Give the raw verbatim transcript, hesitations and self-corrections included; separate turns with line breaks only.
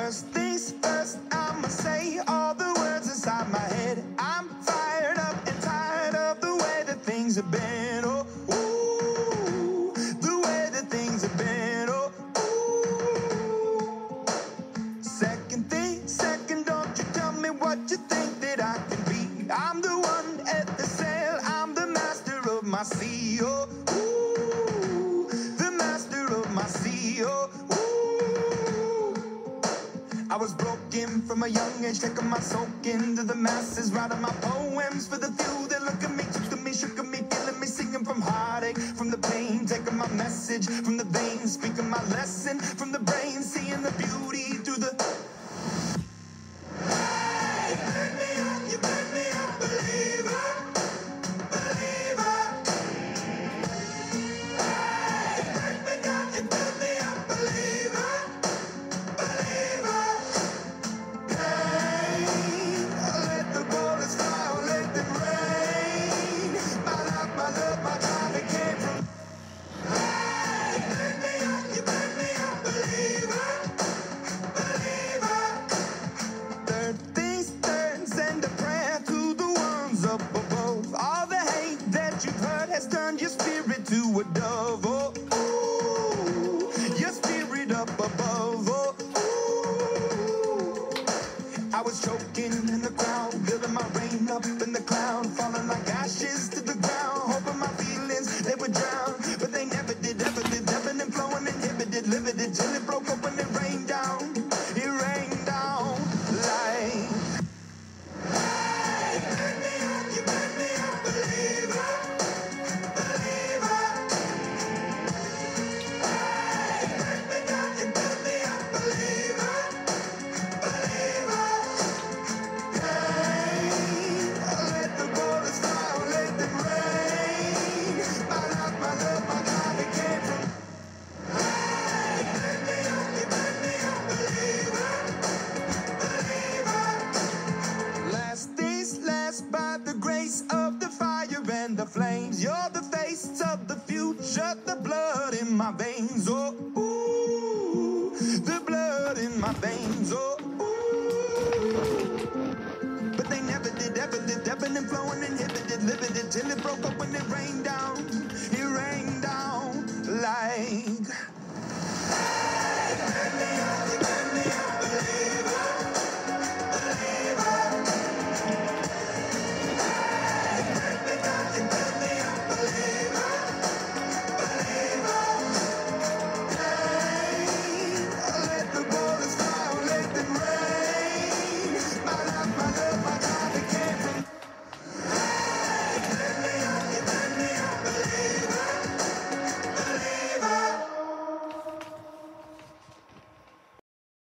First things first, I'ma say all the words inside my head. I'm fired up and tired of the way that things have been. Oh, ooh, the way that things have been. Oh, ooh. Second thing, second, don't you tell me what you think that I can be. I'm the one at the sail, I'm the master of my sea. Oh, ooh, the master of my sea. Oh, I was broken from a young age, taking my soak into the masses, writing my poems for the few that look at me, took at me, shook at me, feeling me, singing from heartache, from the pain, taking my message from the veins, speaking my lesson from the brain, seeing the beauty through the... Hey, you burn me up, you burn me up, believer, believer. Hey, you burn me down, you burn me up, believer, believer. Turned your spirit to a dove, oh, ooh, your spirit up above, oh, ooh. I was choking in the crowd, building my rain up in the cloud, falling like ashes to the ground, hoping my feelings, they would drown, but they never did, ever did, ebbing and flowing, inhibited, limited, till it broke up and it rained down, it rained down like... Hey, you burn me up, you burn me up, believer. The flames, you're the face of the future, the blood in my veins, oh, ooh, the blood in my veins, oh, ooh. But they never did, ever did, ebbing and flowing, inhibited, limited, till it broke up when it rained down.